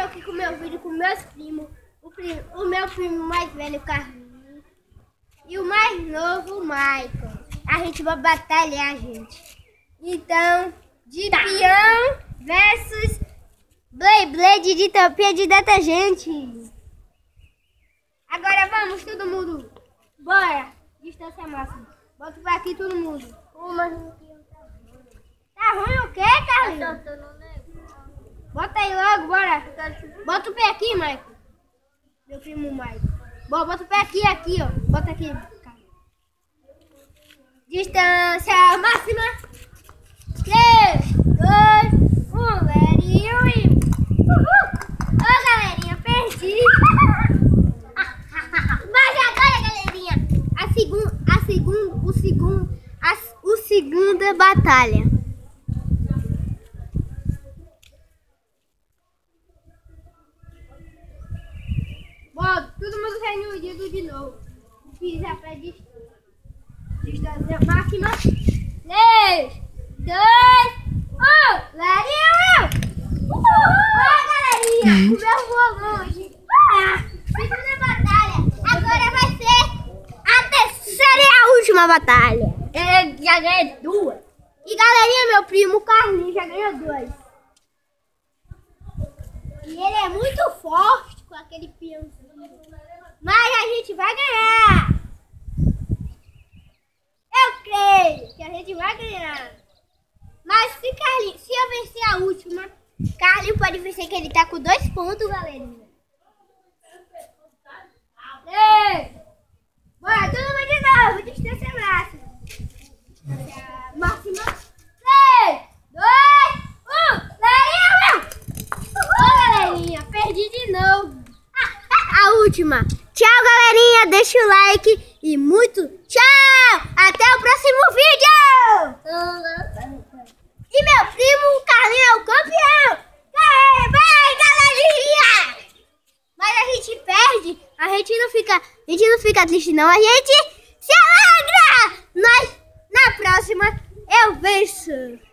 aqui com meu vídeo, com meus primos. O meu primo mais velho, Carlinhos. E o mais novo, o Michael. A gente vai batalhar, gente. Então, de peão versus Blade de tampinha de detergente. Agora vamos, todo mundo. Bora. Distância máxima. Bota pra aqui todo mundo. Tá ruim o quê, Carlinhos? Bota aí logo, bora. Bota o pé aqui, Michael. Meu primo Michael. Bota o pé aqui, ó. Bota aqui. Distância máxima. 3, 2, 1. Lerinho e... Ô, galerinha, perdi. Mas agora, galerinha, a segunda batalha. Bom, todo mundo reunido de novo. Fiz a pré-distância. Distância máxima. 3, 2, 1. Lerinho! Ó, galerinha, o meu volume. Segunda batalha. Agora vai ser a terceira e a última batalha. Eu já ganhei 2. E galerinha, meu primo Carlinhos já ganhou 2. E ele é muito forte com aquele peãozinho. Mas a gente vai ganhar. Eu creio que a gente vai ganhar. Mas se eu vencer a última, Carlinhos pode vencer, que ele tá com 2 pontos, galerinha. Ei! Bora, todo mundo de novo. Distância máxima. Distância máxima. 3, 2, 1. Lerinha! Ô, galerinha, perdi de novo. A última. Tchau, galerinha. Deixa o like e muito tchau. Até o próximo vídeo. E meu primo Carlinhos é o campeão. Vai, galerinha. Mas a gente perde. A gente não fica triste, não. A gente se alegra. Na próxima eu venço.